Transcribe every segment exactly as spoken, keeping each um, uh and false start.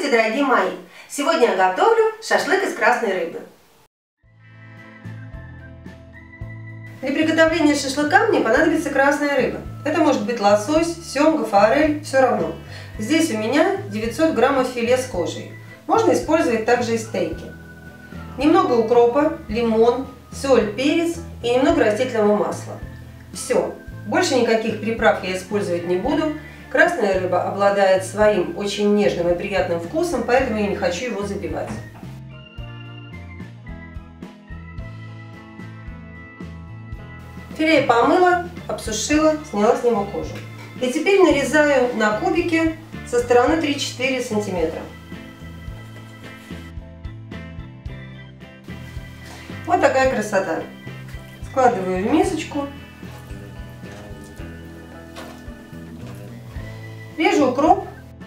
Здравствуйте, дорогие мои! Сегодня я готовлю шашлык из красной рыбы. Для приготовления шашлыка мне понадобится красная рыба. Это может быть лосось, семга, форель, все равно. Здесь у меня девятьсот граммов филе с кожей. Можно использовать также и стейки. Немного укропа, лимон, соль, перец и немного растительного масла. Все. Больше никаких приправ я использовать не буду. Красная рыба обладает своим очень нежным и приятным вкусом, поэтому я не хочу его забивать. Филе я помыла, обсушила, сняла с него кожу. И теперь нарезаю на кубики со стороны три-четыре сантиметра. Вот такая красота. Складываю в мисочку. Режу укроп.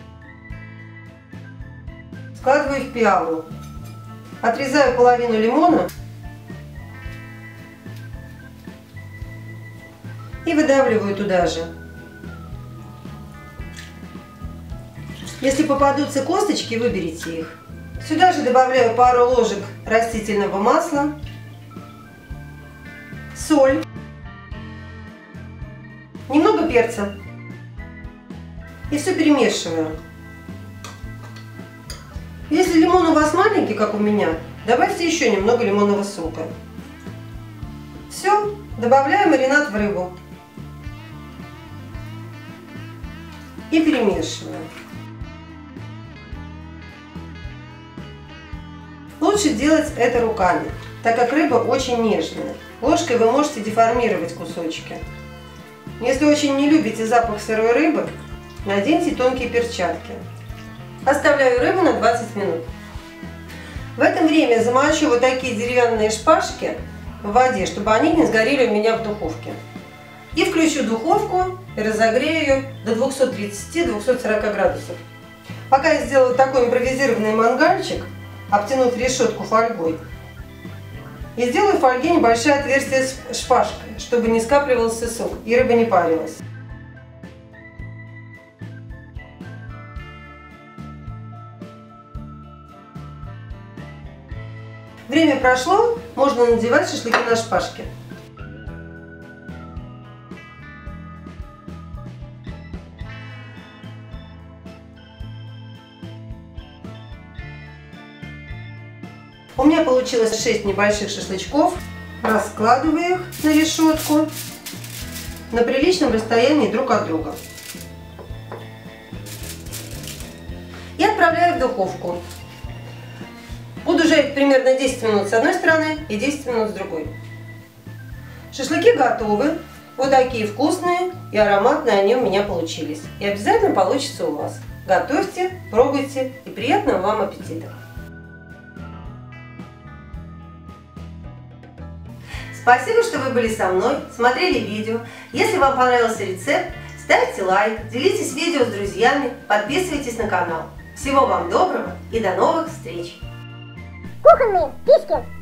Складываю в пиалу. Отрезаю половину лимона. И выдавливаю туда же. Если попадутся косточки, выберите их. Сюда же добавляю пару ложек растительного масла, соль, немного перца. И все перемешиваю. Если лимон у вас маленький, как у меня, добавьте еще немного лимонного сока. Все, добавляю маринад в рыбу. И перемешиваю. Лучше делать это руками, так как рыба очень нежная. Ложкой вы можете деформировать кусочки. Если очень не любите запах сырой рыбы, наденьте тонкие перчатки. Оставляю рыбу на двадцать минут. В это время замочу вот такие деревянные шпажки в воде, чтобы они не сгорели у меня в духовке. И включу духовку и разогрею ее до двухсот тридцати — двухсот сорока градусов. Пока я сделаю такой импровизированный мангальчик, обтянув решетку фольгой, и сделаю в фольге небольшое отверстие с шпажкой, чтобы не скапливался сок и рыба не парилась. Время прошло, можно надевать шашлыки на шпажки. У меня получилось шесть небольших шашлычков. Раскладываю их на решетку на приличном расстоянии друг от друга. И отправляю в духовку. Буду жарить примерно десять минут с одной стороны и десять минут с другой. Шашлыки готовы. Вот такие вкусные и ароматные они у меня получились. И обязательно получится у вас. Готовьте, пробуйте и приятного вам аппетита! Спасибо, что вы были со мной, смотрели видео. Если вам понравился рецепт, ставьте лайк, делитесь видео с друзьями, подписывайтесь на канал. Всего вам доброго и до новых встреч! Кухонные фишки.